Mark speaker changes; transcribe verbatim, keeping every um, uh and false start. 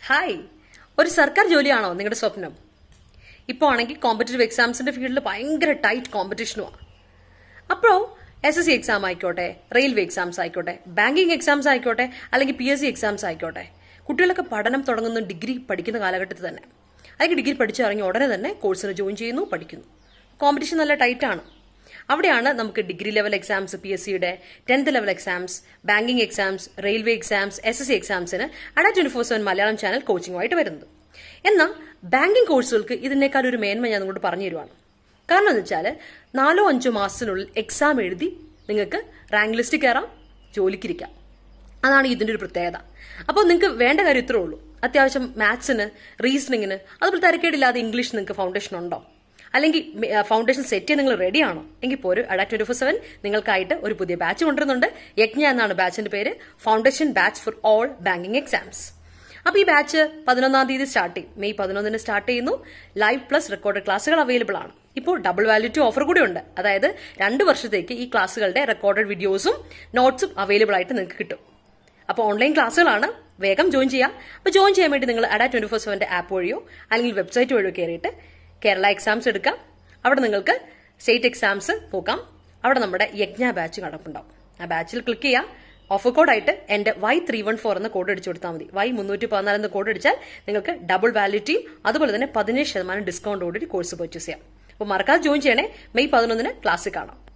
Speaker 1: Hi, ഒരു സർക്കാർ ജോലിയാണോ നിങ്ങളുടെ സ്വപ്നം? ഇപ്പോൾ ആണെങ്കിൽ കോമ്പറ്റേറ്റീവ് എക്സാംസിന്റെ ഫീൽഡിൽ ഭയങ്കര ടൈറ്റ് കോമ്പറ്റീഷനുമാണ്. അപ്പോൾ എസ് എസ് സി എക്സാം ആയിക്കോട്ടെ, റെയിൽവേ എക്സാംസ് ആയിക്കോട്ടെ, ബാങ്കിങ് എക്സാംസ് ആയിക്കോട്ടെ, അല്ലെങ്കിൽ പി എസ് സി എക്സാംസ് ആയിക്കോട്ടെ, കുട്ടികളൊക്കെ പഠനം തുടങ്ങുന്ന ഡിഗ്രി പഠിക്കുന്ന കാലഘട്ടത്തിൽ തന്നെ, അല്ലെങ്കിൽ ഡിഗ്രി പഠിച്ചിറങ്ങി ഉടനെ തന്നെ കോഴ്സിന് ജോയിൻ ചെയ്യുന്നു, പഠിക്കുന്നു. കോമ്പറ്റീഷൻ നല്ല ടൈറ്റാണ്. അവിടെയാണ് നമുക്ക് degree level exams, P S സിയുടെ tenth level exams, banking exams, railway exams, S S C എക്സാംസിന് Adda twenty four seven Malayalam channel കോച്ചിങ്ങുമായിട്ട് വരുന്നത്. എന്നാൽ ബാങ്കിങ് കോഴ്സുകൾക്ക് ഇതിനേക്കാൾ ഒരു മേന്മ ഞാൻ നിങ്ങളോട് പറഞ്ഞു തരുവാണ്. കാരണം എന്ന് വെച്ചാൽ നാലോ അഞ്ചോ മാസത്തിനുള്ളിൽ എക്സാം എഴുതി നിങ്ങൾക്ക് റാങ്ക് ലിസ്റ്റ് കയറാം, ജോലിക്കിരിക്കാം. അതാണ് ഇതിന്റെ ഒരു പ്രത്യേകത. അപ്പോൾ നിങ്ങൾക്ക് വേണ്ട കാര്യം ഇത്രേ ഉള്ളൂ. അത്യാവശ്യം മാത്സിന്, റീസണിങ്ങിന്, അതുപോലെ തരക്കേടില്ലാതെ ഇംഗ്ലീഷ് നിങ്ങൾക്ക് ഫൗണ്ടേഷൻ ഉണ്ടോ, അല്ലെങ്കിൽ ഫൗണ്ടേഷൻ സെറ്റ് ചെയ്യാൻ നിങ്ങൾ റെഡിയാണോ എങ്കിൽ പോരും അഡ ട്വന്റി ഫോർ സെവൻ നിങ്ങൾക്കായിട്ട് ഒരു പുതിയ ബാച്ച് കൊണ്ടുവരുന്നുണ്ട്. യജ്ഞ എന്നാണ് ബാച്ചിന്റെ പേര്, foundation batch for all banking exams. അപ്പൊ ഈ ബാച്ച് പതിനൊന്നാം തീയതി സ്റ്റാർട്ട് ചെയ്യും. മെയ് പതിനൊന്നിന് സ്റ്റാർട്ട് ചെയ്യുന്നു. ലൈവ് പ്ലസ് റെക്കോർഡ് ക്ലാസുകൾ അവൈലബിൾ ആണ്. ഇപ്പോൾ ഡബിൾ വാല്യൂറ്റി ഓഫർ കൂടി ഉണ്ട്. അതായത് രണ്ട് വർഷത്തേക്ക് ഈ ക്ലാസ്സുകളുടെ റെക്കോർഡഡ് വീഡിയോസും നോട്ട്സും അവൈലബിൾ ആയിട്ട് നിങ്ങൾക്ക് കിട്ടും. അപ്പോൾ ഓൺലൈൻ ക്ലാസ്സുകളാണ്, വേഗം ജോയിൻ ചെയ്യാം. അപ്പോൾ ജോയിൻ ചെയ്യാൻ വേണ്ടി നിങ്ങൾ അഡ ട്വന്റി ഫോർ സെവന്റെ ആപ്പ് വഴിയോ അല്ലെങ്കിൽ വെബ്സൈറ്റ് വഴിയോ കയറിയിട്ട് കേരള എക്സാംസ് എടുക്കാം. അവിടെ നിങ്ങൾക്ക് സ്റ്റേറ്റ് എക്സാംസ് നോക്കാം. അവിടെ നമ്മുടെ യജ്ഞ ബാച്ച് കിടപ്പുണ്ടാവും. ആ ബാച്ചിൽ ക്ലിക്ക് ചെയ്യാം. ഓഫർ കോഡായിട്ട് എന്റെ വൈ ത്രീ വൺ ഫോർ എന്ന കോഡ് അടിച്ചു കൊടുത്താൽ മതി. വൈ മുന്നൂറ്റി പതിനാല് എന്ന കോഡ് അടിച്ചാൽ നിങ്ങൾക്ക് ഡബിൾ വാലിഡിറ്റിയും അതുപോലെ തന്നെ പതിനേഴ് ശതമാനം ഡിസ്കൗണ്ടോടുകൂടി കോഴ്സ് പർച്ചേസ് ചെയ്യാം. അപ്പോൾ മറക്കാതെ ജോയിൻ ചെയ്യണേ. മെയ് പതിനൊന്നിന് ക്ലാസ്സിൽ കാണാം.